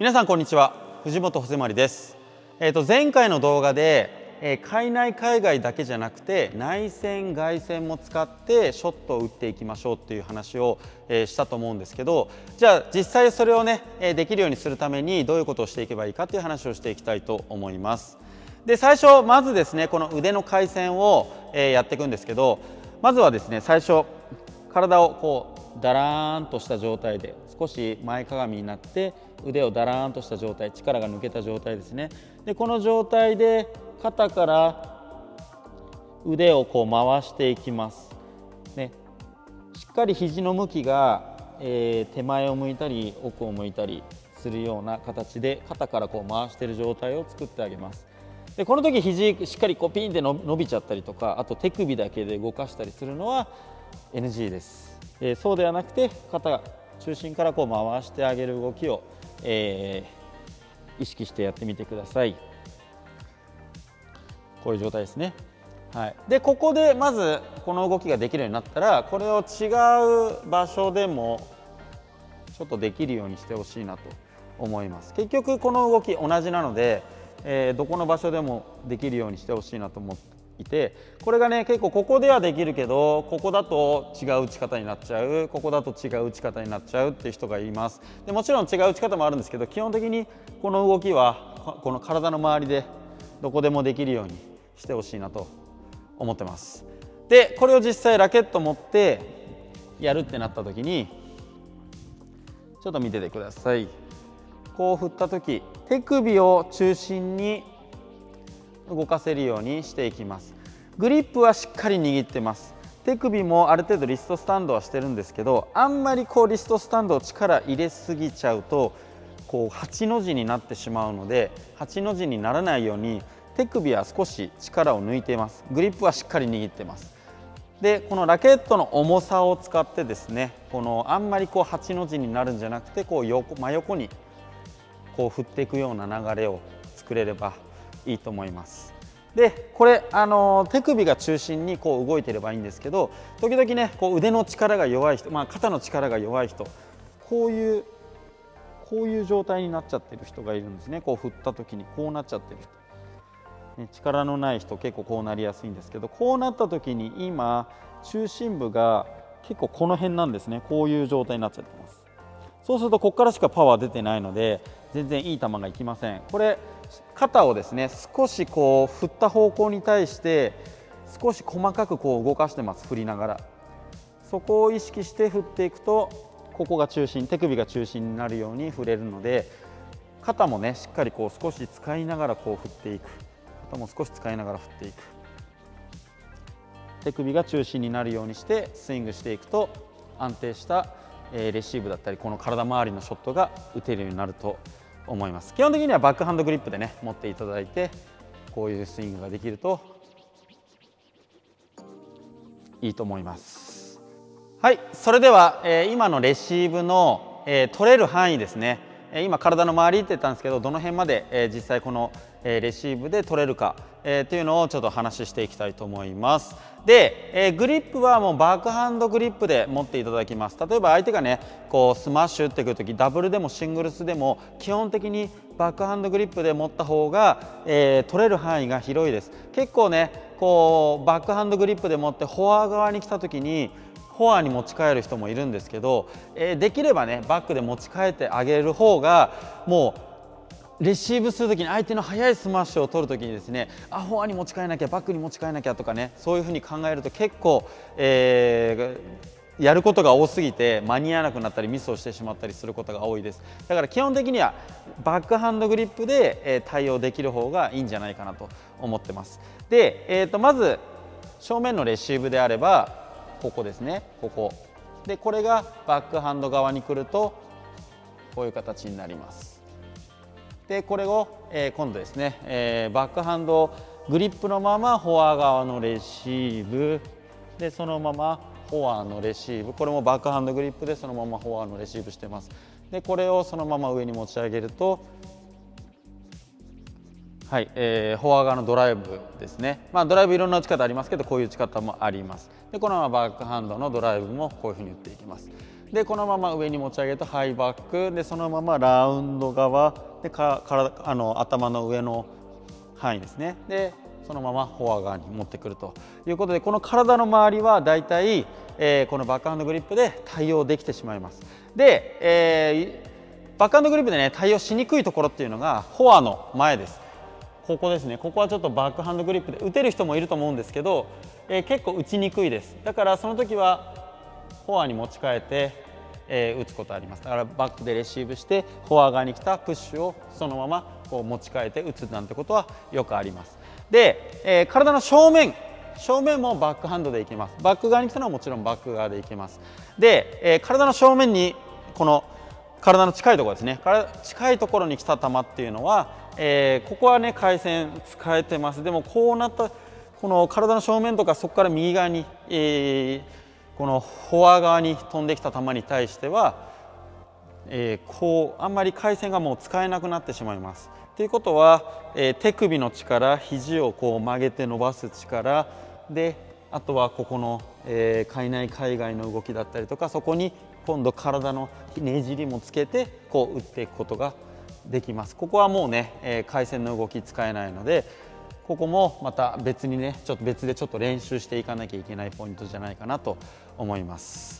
皆さんこんにちは、藤本穂まりです。前回の動画で、海内海外だけじゃなくて内戦外戦も使ってショットを打っていきましょうっていう話を、したと思うんですけど、じゃあ実際それをね、できるようにするためにどういうことをしていけばいいかっていう話をしていきたいと思います。で最初まずですね、この腕の回旋を、やっていくんですけど、まずはですね、最初体をこうだらーんとした状態で少し前かがみになって腕をだらーんとした状態、力が抜けた状態ですね。でこの状態で肩から腕をこう回していきます、ね、しっかり肘の向きが、手前を向いたり奥を向いたりするような形で肩からこう回している状態を作ってあげます。でこの時肘しっかりこうピンって伸びちゃったりとか、あと手首だけで動かしたりするのは NG です。そうではなくて肩中心からこう回してあげる動きを、意識してやってみてください。こういう状態ですね。はい、でここでまずこの動きができるようになったら、これを違う場所でもちょっとできるようにしてほしいなと思います。結局この動き同じなので、どこの場所でもできるようにしてほしいなと思っていて、これがね結構ここではできるけどここだと違う打ち方になっちゃう、ここだと違う打ち方になっちゃうっていう人がいます。でもちろん違う打ち方もあるんですけど、基本的にこの動きはこの体の周りでどこでもできるようにしてほしいなと思ってます。でこれを実際ラケット持ってやるってなった時にちょっと見ててください。こう振った時手首を中心に動かせるようにしていきます。グリップはしっかり握ってます。手首もある程度リストスタンドはしてるんですけど、あんまりこうリストスタンドを力入れすぎちゃうとこう8の字になってしまうので、8の字にならないように手首は少し力を抜いています。グリップはしっかり握ってます。でこのラケットの重さを使ってですね、このあんまりこう8の字になるんじゃなくて、こう真横にこう振っていくような流れを作れればいいと思います。でこれ手首が中心にこう動いてればいいんですけど、時々ねこう腕の力が弱い人、肩の力が弱い人、こういう状態になっちゃってる人がいるんですね。こう振った時にこうなっちゃってる人、ね、力のない人結構こうなりやすいんですけど、こうなった時に今中心部が結構この辺なんですね。こういう状態になっちゃってます。そうするとここからしかパワー出てないので全然いい球がいきません。これ肩をですね少しこう振った方向に対して少し細かくこう動かしてます。振りながらそこを意識して振っていくと、ここが中心、手首が中心になるように振れるので、肩もねしっかりこう少し使いながらこう振っていく、肩も少し使いながら振っていく、手首が中心になるようにしてスイングしていくと安定したレシーブだったりこの体周りのショットが打てるようになると思います。基本的にはバックハンドグリップでね持っていただいて、こういうスイングができるといいと思います。はい、それでは、今のレシーブの、取れる範囲ですね。今体の周りって言ったんですけど、どの辺まで、実際この、レシーブで取れるか、っていうのをちょっと話していきたいと思います。で、グリップはもうバックハンドグリップで持っていただきます。例えば相手がねこうスマッシュ打ってくるとき、ダブルでもシングルスでも基本的にバックハンドグリップで持った方が、取れる範囲が広いです。結構ねこうバックハンドグリップで持ってフォア側に来たときにフォアに持ち帰る人もいるんですけど、できればねバックで持ち帰ってあげる方が、もうレシーブするときに相手の速いスマッシュを取るときにですね、フォアに持ち帰らなきゃバックに持ち帰らなきゃとかね、そういうふうに考えると結構、やることが多すぎて間に合わなくなったりミスをしてしまったりすることが多いです。だから基本的にはバックハンドグリップで、対応できる方がいいんじゃないかなと思ってます。で、まず正面のレシーブであればここですね、ここでこれがバックハンド側に来るとこういう形になります。でこれを、今度ですね、バックハンドグリップのままフォア側のレシーブでそのままフォアのレシーブ、これもバックハンドグリップでそのままフォアのレシーブしてます。でこれをそのまま上に持ち上げると、はい、フォア側のドライブですね。ドライブいろんな打ち方ありますけど、こういう打ち方もあります。でこのままバックハンドのドライブもこういうふうに打っていきます。 でこのまま上に持ち上げるとハイバックで、そのままラウンド側で頭の上の範囲ですね。でそのままフォア側に持ってくるということで、この体の周りはだいたいこのバックハンドグリップで対応できてしまいます。で、バックハンドグリップでね対応しにくいところっていうのがフォアの前です。ここですね。ここはちょっとバックハンドグリップで打てる人もいると思うんですけど、結構打ちにくいです。だからその時はフォアに持ち替えて、打つことあります。だからバックでレシーブしてフォア側に来たプッシュをそのままこう持ち替えて打つなんてことはよくあります。で、体の正面もバックハンドでいきます。バック側に来たのはもちろんバック側でいきます。で、体の正面にこの体の近いところですね、近いところに来た球っていうのは、ここはね回線使えてます。でもこうなったこの体の正面とかそこから右側に、このフォア側に飛んできた球に対しては、こうあんまり回線がもう使えなくなってしまいます。ということは、手首の力、肘をこう曲げて伸ばす力で、あとはここの、海内海外の動きだったりとか、そこに今度体のねじりもつけてこう打っていくことができます。ここはもうね、回線の動き使えないので、ここもまた別にね別でちょっと練習していかなきゃいけないポイントじゃないかなと思います。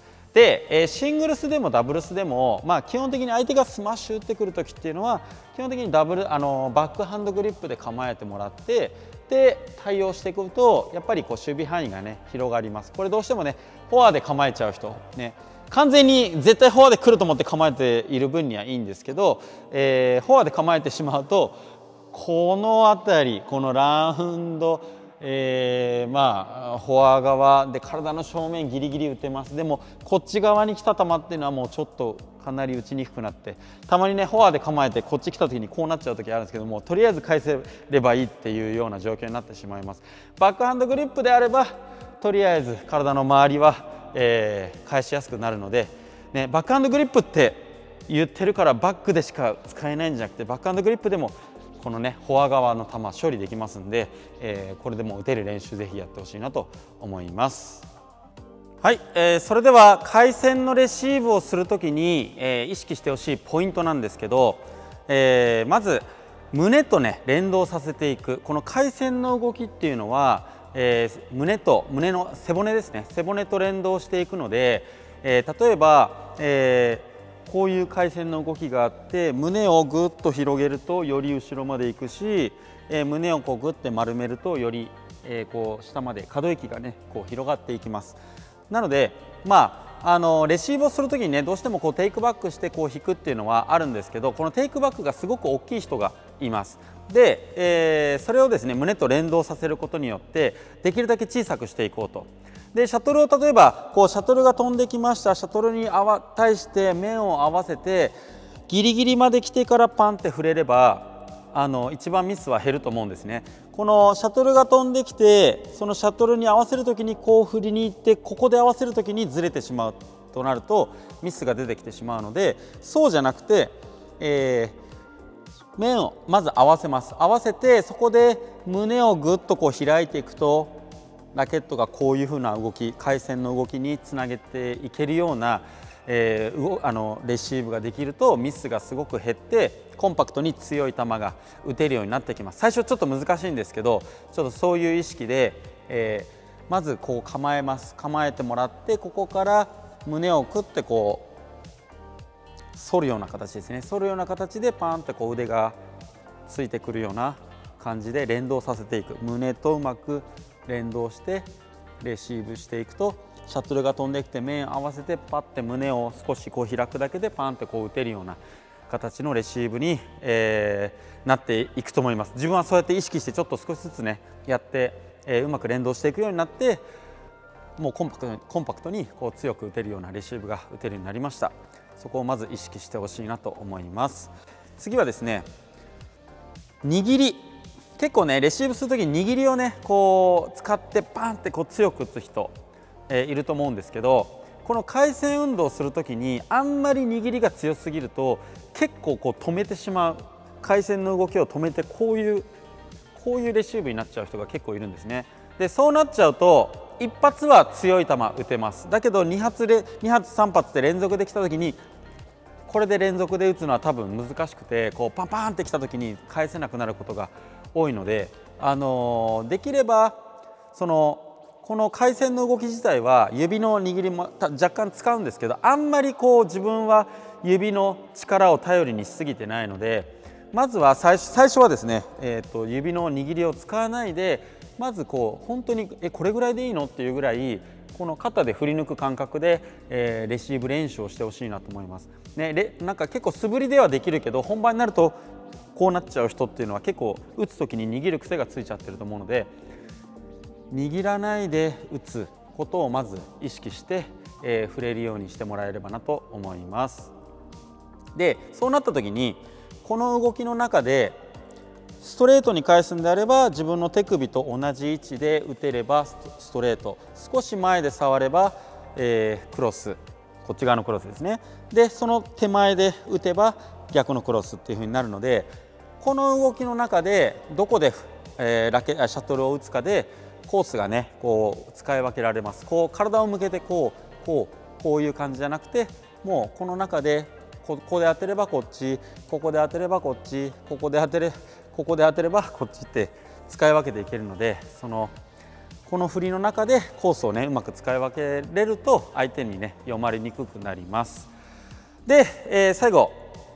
で、シングルスでもダブルスでも、基本的に相手がスマッシュ打ってくる時っていうのは基本的にバックハンドグリップで構えてもらって、で対応してくるとやっぱりこう守備範囲がね広がります。これどうしてもねフォアで構えちゃう人ね、完全に絶対フォアで来ると思って構えている分にはいいんですけど、フォアで構えてしまうとこの辺りこのラウンド、フォア側で体の正面ギリギリ打てます。でもこっち側に来た球っていうのはもうちょっとかなり打ちにくくなって、たまにねフォアで構えてこっち来た時にこうなっちゃう時あるんですけども、とりあえず返せればいいっていうような状況になってしまいます。バックハンドグリップであればとりあえず体の周りは、返しやすくなるので、ね、バックハンドグリップって言ってるからバックでしか使えないんじゃなくて、バックハンドグリップでもこのねフォア側の球処理できますんで、これでも打てる練習ぜひやってほしいなと思います。はい、それでは回線のレシーブをするときに、意識してほしいポイントなんですけど、まず胸とね連動させていくこの回線の動きっていうのは、胸の背骨ですね、背骨と連動していくので、例えば、こういう回線の動きがあって胸をぐっと広げるとより後ろまで行くし、胸をこうぐって丸めるとより、こう下まで可動域がねこう広がっていきます。なのでレシーブをする時にねどうしてもこうテイクバックしてこう引くっていうのはあるんですけど、このテイクバックがすごく大きい人がいます。で、それをですね胸と連動させることによってできるだけ小さくしていこうと。でシャトルを例えばこうシャトルが飛んできました。シャトルに対して面を合わせてギリギリまで来てからパンって触れれば一番ミスは減ると思うんですね。このシャトルが飛んできてそのシャトルに合わせる時にこう振りに行ってここで合わせる時にずれてしまうとなるとミスが出てきてしまうので、そうじゃなくて、面をまず合わせます。合わせてそこで胸をぐっとこう開いていくとラケットがこういうふうな動き、回線の動きにつなげていけるような、レシーブができるとミスがすごく減ってコンパクトに強い球が打てるようになってきます。最初ちょっと難しいんですけど、ちょっとそういう意識で、まずこう構えます。構えてもらってここから胸をくってこう反るような形ですね。反るような形でパーンってこう腕がついてくるような感じで連動させていく。胸とうまく連動してレシーブしていくとシャトルが飛んできて面合わせてパッて胸を少しこう開くだけでパンってこう打てるような形のレシーブに、なっていくと思います。自分はそうやって意識してちょっと少しずつねやって、うまく連動していくようになってもうコンパクトにこう強く打てるようなレシーブが打てるようになりました。そこをまず意識してほしいなと思います。次はですね握り。結構ねレシーブする時に握りをねこう使ってパンってこう強く打つ人、いると思うんですけど、この回線運動をする時にあんまり握りが強すぎると結構こう止めてしまう、回線の動きを止めてこういうレシーブになっちゃう人が結構いるんですね。 でそうなっちゃうと1発は強い球打てます。だけど2発3発で連続できた時にこれで連続で打つのは多分難しくて、こうパンパンってきた時に返せなくなることが多いので、できればこの回旋の動き自体は指の握りも若干使うんですけど、あんまりこう自分は指の力を頼りにしすぎてないので、まずは最初はですね、指の握りを使わないで、まずこう本当にこれぐらいでいいのっていうぐらいこの肩で振り抜く感覚で、レシーブ練習をしてほしいなと思います。ね、なんか結構素振りではできるけど本番になるとこうなっちゃう人っていうのは結構打つ時に握る癖がついちゃってると思うので、握らないで打つことをまず意識して、振れるようにしてもらえればなと思います。でそうなった時にこの動きの中でストレートに返すんであれば自分の手首と同じ位置で打てればストレート、少し前で触れば、クロス、こっち側のクロスですね。でその手前で打てば逆のクロスっていう風になるので、この動きの中でどこで、シャトルを打つかでコースがねこう使い分けられます。こう体を向けてこういう感じじゃなくて、もうこの中でここで当てればこっち、ここで当てればこっち、ここで当てればこっちって使い分けていけるので、この振りの中でコースをねうまく使い分けれると相手にね読まれにくくなります。で、最後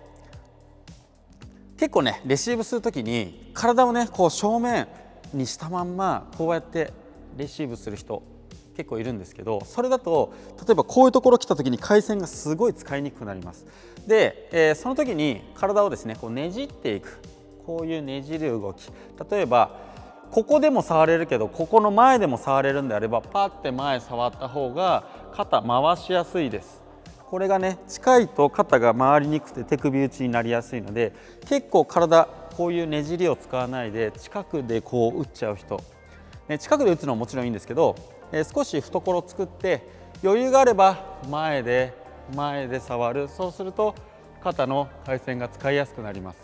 結構ねレシーブする時に体をねこう正面にしたまんまこうやってレシーブする人結構いるんですけど、それだと例えばこういうところ来た時に回旋がすごい使いにくくなります。で、その時に体をですねこうねじっていく、こういうねじる動き、例えばここでも触れるけどここの前でも触れるんであればパッて前触った方が肩回しやすいです。これがね近いと肩が回りにくくて手首打ちになりやすいので、結構体こういうねじりを使わないで近くでこう打っちゃう人、近くで打つのはもちろんいいんですけど、少し懐を作って余裕があれば前で触る。そうすると肩の回旋が使いやすくなります。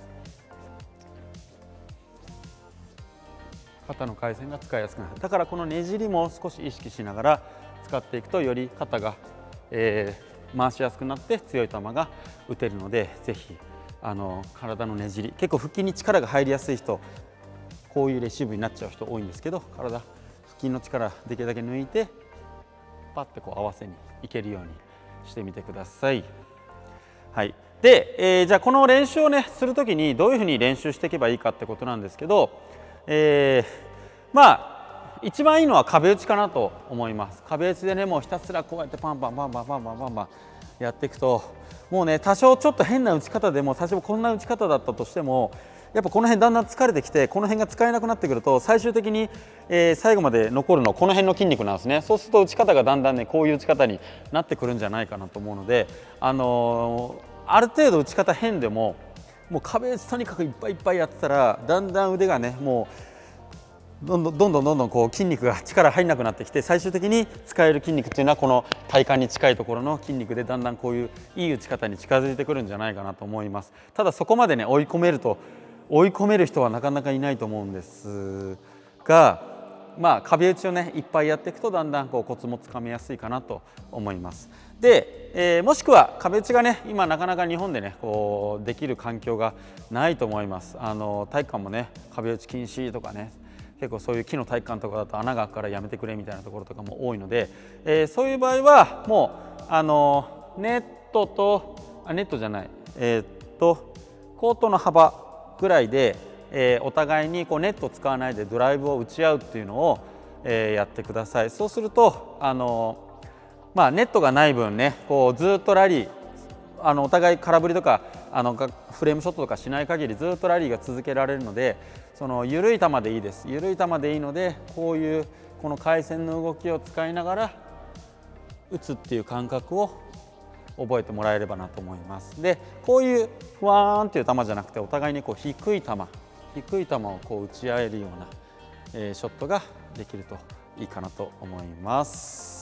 肩の回旋が使いやすくなる。だからこのねじりも少し意識しながら使っていくとより肩が、回しやすくなって強い球が打てるので、ぜひ体のねじり、結構腹筋に力が入りやすい人、こういうレシーブになっちゃう人多いんですけど、腹筋の力できるだけ抜いてパッてこう合わせにいけるようにしてみてください。はい、で、じゃあこの練習をねする時にどういうふうに練習していけばいいかってことなんですけど、まあ一番いいのは壁打ちかなと思います。壁打ちでねもうひたすらこうやってパンパンパンパンパンパンパンパンやっていくと、もうね多少ちょっと変な打ち方でも、最初こんな打ち方だったとしてもやっぱこの辺だんだん疲れてきて、この辺が使えなくなってくると最終的に、最後まで残るのはこの辺の筋肉なんですね。そうすると打ち方がだんだんねこういう打ち方になってくるんじゃないかなと思うので、ある程度打ち方変でもう壁打ちとにかくいっぱいいっぱいやってたら、だんだん腕がねもうどんどんこう筋肉が力入んなくなってきて、最終的に使える筋肉っていうのはこの体幹に近いところの筋肉で、だんだんこういういい打ち方に近づいてくるんじゃないかなと思います。ただそこまでね追い込める人はなかなかいないと思うんですが、まあ壁打ちをねいっぱいやっていくとだんだんこうコツもつかみやすいかなと思います。で、もしくは壁打ちがね今なかなか日本でねこうできる環境がないと思います。体育館もね壁打ち禁止とかね、結構そういう木の体育館とかだと穴が開くからやめてくれみたいなところとかも多いので、そういう場合はもうネットじゃない、コートの幅ぐらいで、お互いにこうネットを使わないでドライブを打ち合うっていうのを、やってください。そうするとネットがない分ねこうずっとラリー、お互い空振りとかフレームショットとかしない限りずっとラリーが続けられるので、緩い球でいいです。緩い球でいいので、この回旋の動きを使いながら打つっていう感覚を覚えてもらえればなと思います。でこういうふわーんっていう球じゃなくて、お互いにこう低い球をこう打ち合えるような、ショットができるといいかなと思います。